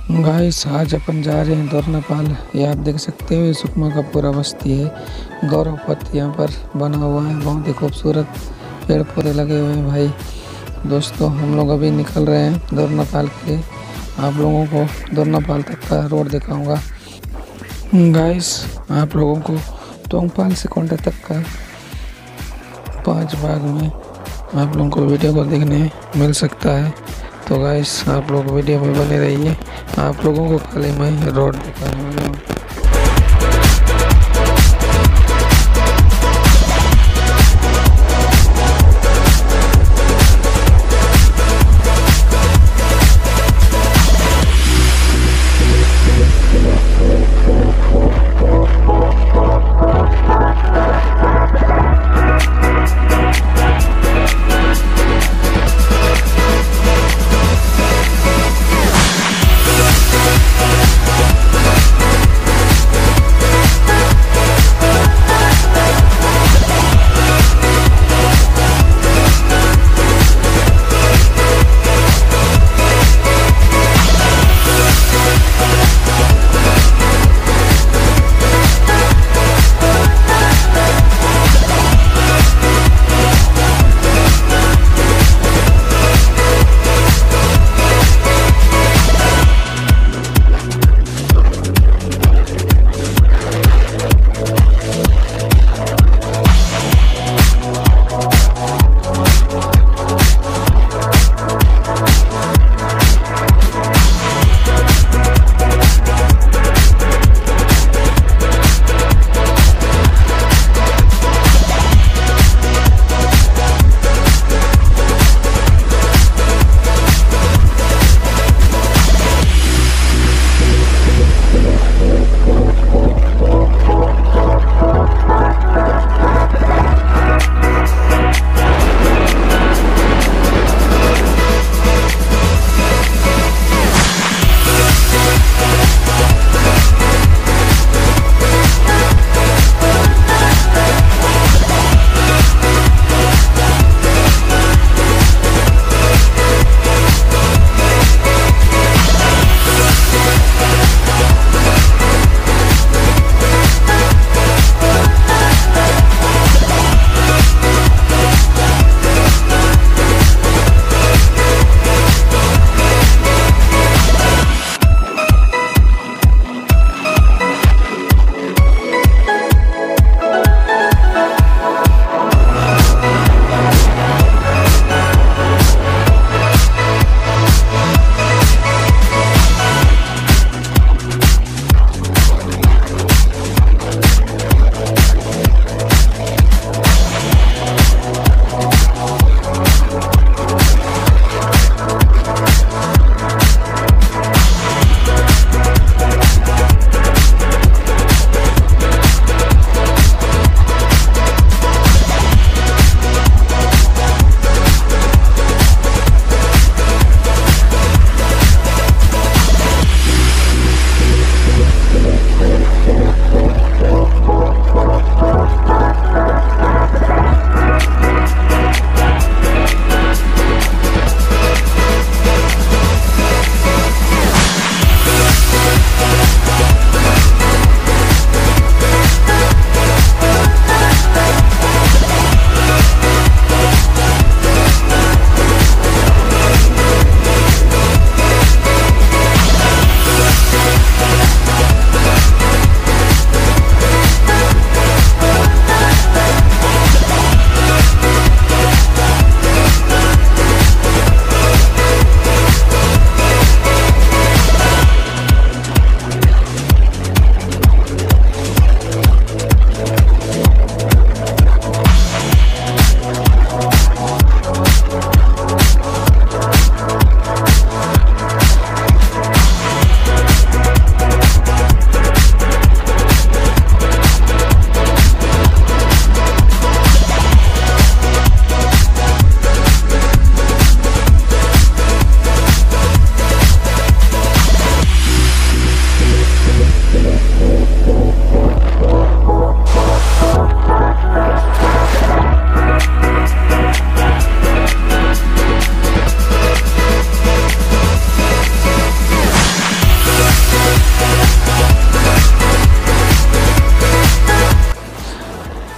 Guys आज अपन जा रहे हैं दोरनापाल। ये आप देख सकते हो, ये सुकमा का पूरा बस्ती है। गौरव पथ यहाँ पर बना हुआ है, बहुत ही खूबसूरत पेड़ पौधे लगे हुए हैं। भाई दोस्तों, हम लोग अभी निकल रहे हैं दोरनापाल के लिए। आप लोगों को दोरनापाल तक का रोड दिखाऊंगा। गाइस आप लोगों को तोंगपाल से कोंटे तक का 5 भाग में आप लोगों को वीडियो को देखने मिल सकता है। तो गाइस आप लोग वीडियो में बने रहिए, आप लोगों को खाली मैं रोड दिखाने वाला हूँ।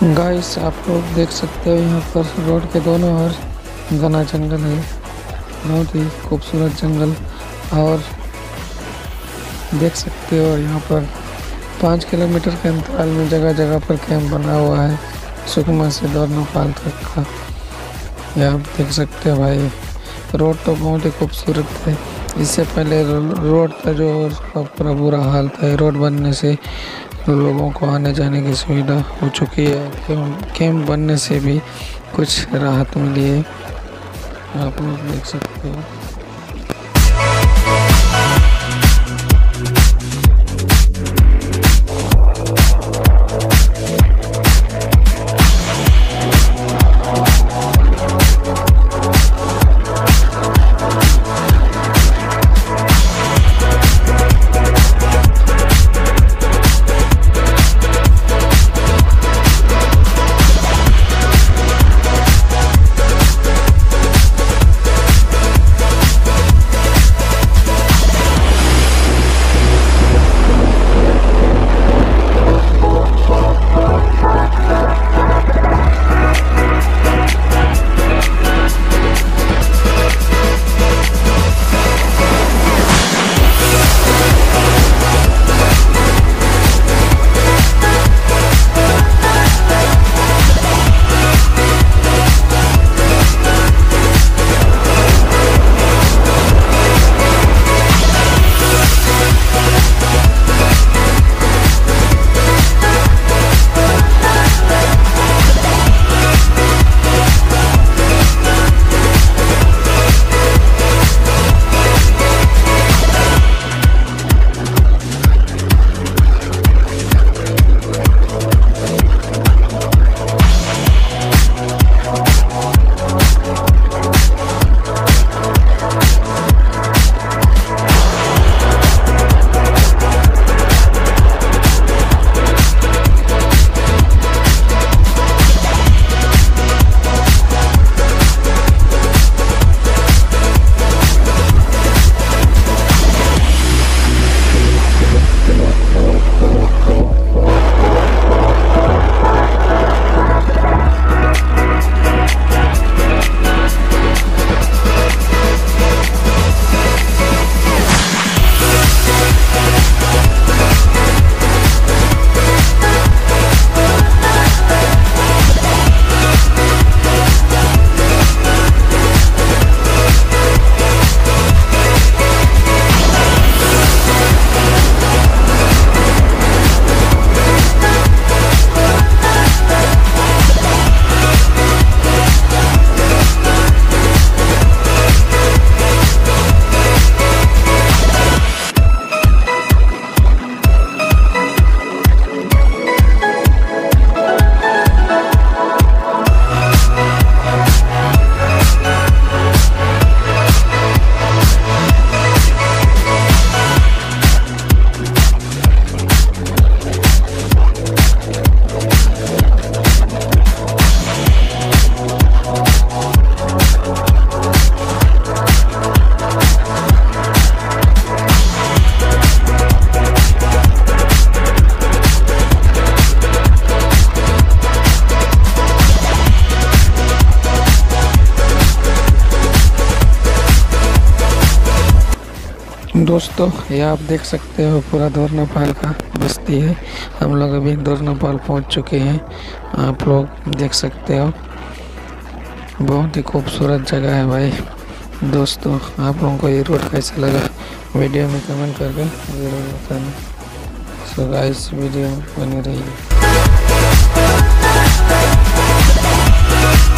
गाइस आप लोग देख सकते हो यहाँ पर रोड के दोनों ओर घना जंगल है, बहुत ही खूबसूरत जंगल। और देख सकते हो यहाँ पर 5 किलोमीटर के अंतराल में जगह जगह पर कैंप बना हुआ है, सुकमा से धोरनापाल तक का। ये आप देख सकते हो भाई, रोड तो बहुत ही खूबसूरत है। इससे पहले रोड का जो पूरा बुरा हाल था, रोड बनने से लोगों को आने जाने की सुविधा हो चुकी है। कैंप बनने से भी कुछ राहत मिली है, आप लोग देख सकते हो। दोस्तों ये आप देख सकते हो पूरा धोरनापाल का बस्ती है। हम लोग अभी धोरनापाल पहुंच चुके हैं, आप लोग देख सकते हो। बहुत ही खूबसूरत जगह है भाई। दोस्तों आप लोगों को ये रोड कैसा लगा वीडियो में कमेंट करके ज़रूर बताना। सो गाइस वीडियो बनी रही।